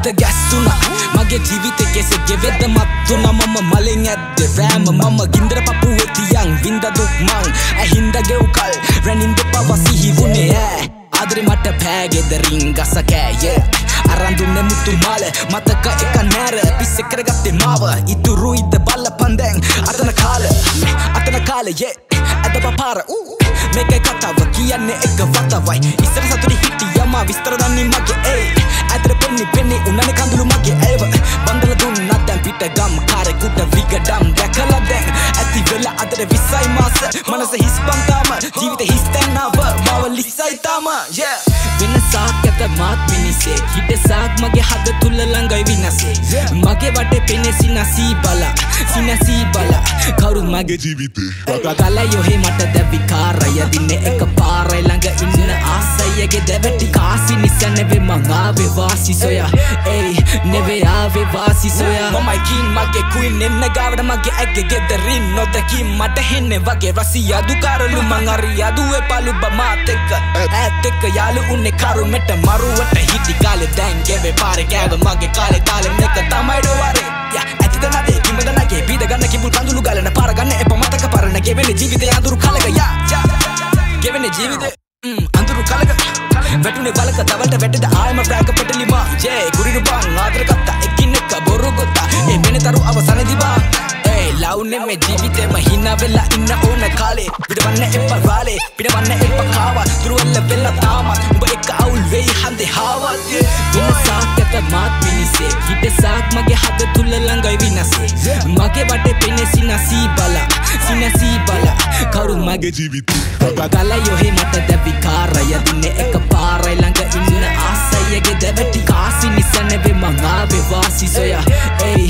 හිත ගැස්සුණා මගේ ජීවිතේ කෙසේ ගෙවෙද්ද මත්තුණා මම මලෙන් ඇද්දේ රෑම මම ගින්දර පපුවේ තියන් වින්ද දුක් මං ඇහින්ද ගෙව් කල් රැනින්ද පව සිහි වුණේ ඈ ආදරේ මට පෑගෙද රින් ගස කෑයේ අරන් දුන්නේ මුතු මාල මතක එක නෑර පිස්සේ කරගත්තේ මාව ඉතුරුයිද බලපන් දැන් අතන කාලේ අද බපාර මේකේ කතාව කියන්නේ එක වතවයි ඉස්සර සතුටි හිටියම විස්තර දන්නේ මගේ ඒ අතර පෙන්නේ උන්නනේ කඳුළු මගේ ඒව බන්දල දුන්නා දැන් පිට ගම් කාරේ කුඩ විගඩම් දැකලා දැන් ඇති වෙලා අතර විසයි මාස මනස හිස් බන්තාම ජීවිතේ හිස් තැනව මාව ලිසයි තාම වෙනසක් ඇත මාත් මිනිසේ හිටසක් මගේ හද තුල ළඟයි විනාසේ මගේ වටේ පෙනේ සිනසී බලා කවුරුත් මගේ ජීවිතේ වගාලා යෝහේ මට දැවි කාරය දින්නේ එක පාරයි ළඟ ඉන්න ආසයගේ දැවටි කාසි නිසා නෙවෙයි මං ආවේ වාසි සොයා ඒ නෙවෙයි ආවේ වාසි සොයා මමයි කින් මගේ queen එන්න ගාවට මගේ ඇගේ ගෙදරින් නොදකි මට හෙන්නේ වගේ රසියා දුකාරලු මං අරියා දුවේ පළු බමාත් එක්ක ඈත් එක්ක යාළු උන්නේ කරු මෙට මරුවට හිටි කාලේ දැන් ගෙවේ පාරේ කෑව මගේ කාලේ තාලෙ මේක තමයි ඩෝවරේ ඇතිද නැදේ කිඹද නැගේ බීද ගන්න කිඹුල් කඳුළු ගලන පාර ගන්න එප මතක පරණ ගෙවෙන්නේ ජීවිතේ අඳුරු කලක ගෙවෙන්නේ ජීවිතේ අඳුරු කලක වැටුනේ බලක තවලට වැටෙද ආයම බ්‍රෑක පෙටලිමා කුරිරු බං ආදර කත්තා එකින් එක බොරු ගොත්තා මෙනතරු අවසනදී බා ලවුනේ මේ ජීවිතේම හිනා වෙලා ඉන්න ඕන කාලේ පිටවන්න එපා රාලේ පිටවන්න එපා කාවා දුරවල වෙලා තාමත් උඹ එක අවුල් වෙයි හන්දේ හාවත් වෙනසක් ඇත මාත් මිනිසේ හිටසක් මගේ හද තුල ළඟයි විනාසේ මගේ වටේ පෙනේ සිනසී බලා කවුරුත් මගේ ජීවිතේ වගාලා යෝහේ මට දැවි කාරය දින්නේ එක පාරයි ළඟ ඉන්න ආසයගේ දැවටි කාසි නිසා නෙවෙයි මං ආවේ වාසි සොයා